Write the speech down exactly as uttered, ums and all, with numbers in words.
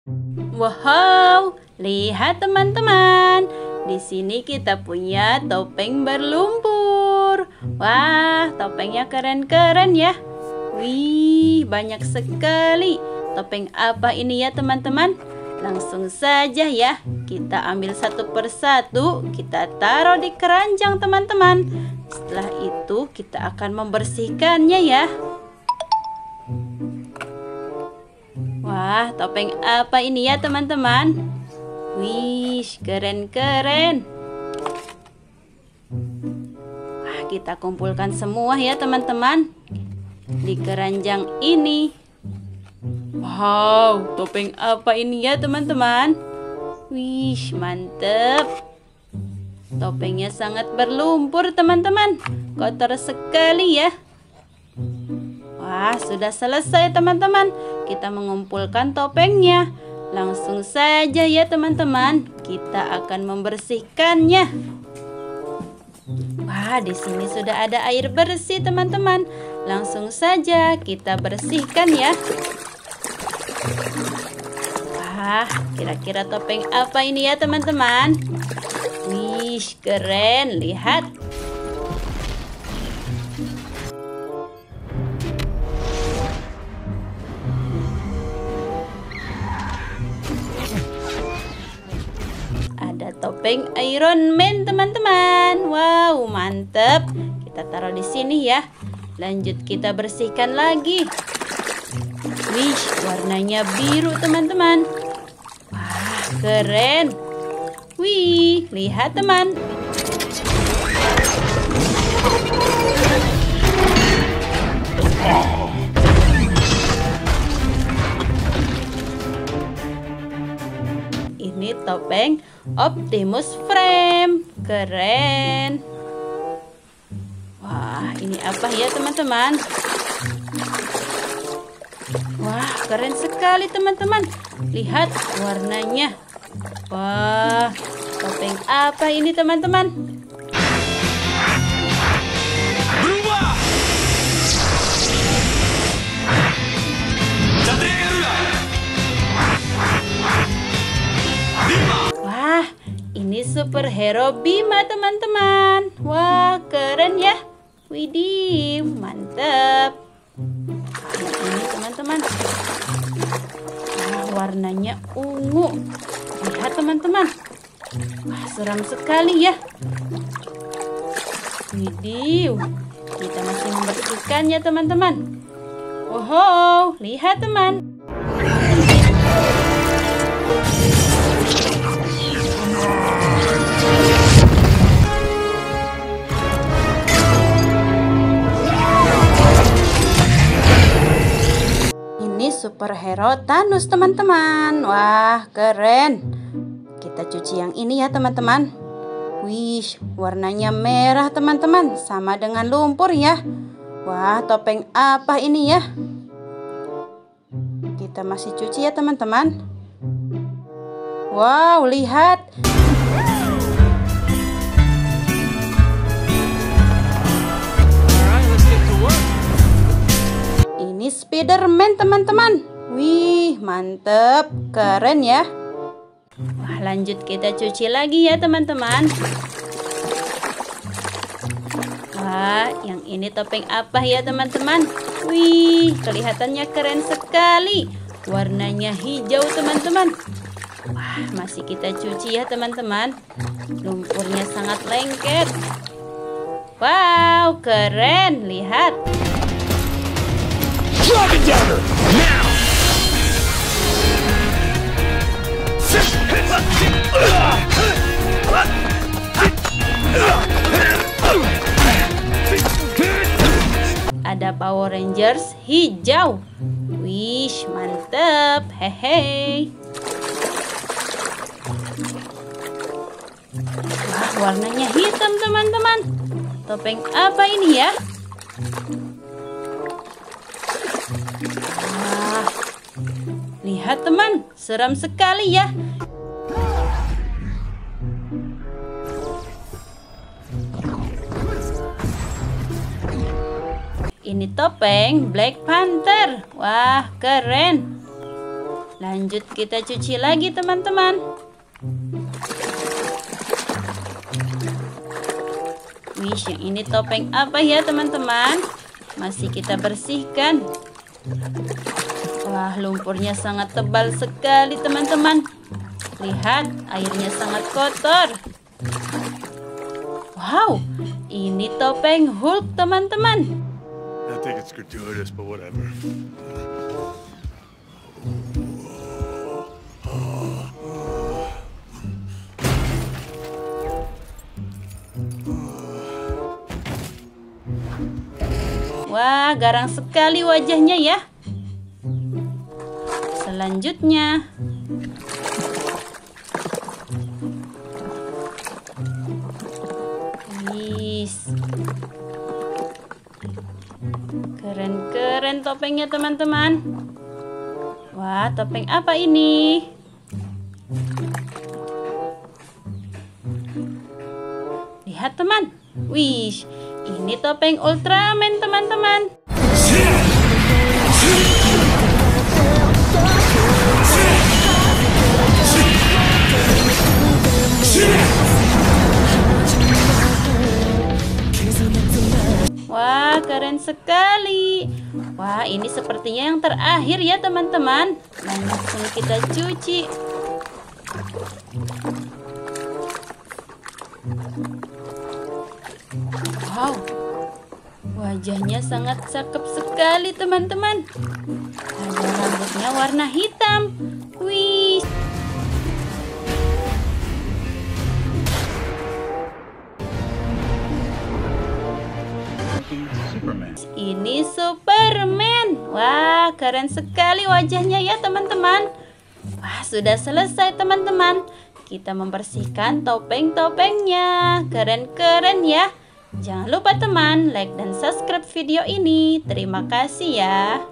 Wow, lihat teman-teman. Di sini kita punya topeng berlumpur. Wah, topengnya keren-keren ya. Wih, banyak sekali. Topeng apa ini ya teman-teman? Langsung saja ya, kita ambil satu persatu, kita taruh di keranjang teman-teman. Setelah itu kita akan membersihkannya ya. Wah, topeng apa ini ya teman-teman? Wih, keren-keren. Wah, kita kumpulkan semua ya teman-teman di keranjang ini. Wow, topeng apa ini ya teman-teman? Wih, mantep. Topengnya sangat berlumpur teman-teman. Kotor sekali ya. Wah, sudah selesai teman-teman. Kita mengumpulkan topengnya. Langsung saja ya teman-teman, kita akan membersihkannya. Wah, di sini sudah ada air bersih teman-teman. Langsung saja kita bersihkan ya. Wah, kira-kira topeng apa ini ya teman-teman? Wih, keren, lihat. Ada topeng Iron Man teman-teman. Wow, mantep. Kita taruh di sini ya. Lanjut kita bersihkan lagi. Wih, warnanya biru teman-teman. Wah, keren. Wih, lihat teman. Ini topeng Optimus Prime. Keren. Wah, ini apa ya teman-teman? Wah, keren sekali teman-teman. Lihat warnanya. Wah, topeng apa ini teman-teman? Berubah. Wah, ini superhero Bima teman-teman. Wah, keren ya. Widih, mantep. Ini teman-teman. Wah, warnanya ungu. Lihat teman-teman. Wah, seram sekali ya. Widih, kita masih membersihkannya teman-teman. Wow, lihat teman. Superhero Thanos teman-teman. Wah, keren. Kita cuci yang ini ya teman-teman. Wih, warnanya merah teman-teman, sama dengan lumpur ya. Wah, topeng apa ini ya? Kita masih cuci ya teman-teman. Wow, lihat. Ini Spiderman teman-teman. Wih, mantep, keren ya. Wah, lanjut kita cuci lagi ya teman-teman. Wah, yang ini topeng apa ya teman-teman? Wih, kelihatannya keren sekali. Warnanya hijau teman-teman. Wah, masih kita cuci ya teman-teman. Lumpurnya sangat lengket. Wow, keren, lihat. Dragon Dagger, now! Ada Power Rangers hijau. Wish, mantep. Hehe. Wah, warnanya hitam teman-teman. Topeng apa ini ya? Wah, lihat teman, seram sekali ya. Ini topeng Black Panther. Wah, keren. Lanjut kita cuci lagi teman-teman. Wih, yang ini topeng apa ya teman-teman? Masih kita bersihkan. Wah, lumpurnya sangat tebal sekali teman-teman. Lihat, airnya sangat kotor. Wow, ini topeng Hulk teman-teman. I think it's gratuitous, but whatever. Wah, garang sekali wajahnya ya. Selanjutnya, Wis. Keren-keren topengnya teman-teman. Wah, topeng apa ini? Lihat teman. Wih, ini topeng Ultraman teman-teman. Wah, keren sekali. Wah, ini sepertinya yang terakhir ya teman-teman. Langsung kita cuci. Wow, wajahnya sangat cakep sekali teman-teman. Ada rambutnya warna hitam. Wih. Ini Superman. Wah, keren sekali wajahnya ya teman-teman. Wah, sudah selesai teman-teman. Kita membersihkan topeng-topengnya. Keren-keren ya. Jangan lupa teman, like dan subscribe video ini. Terima kasih ya.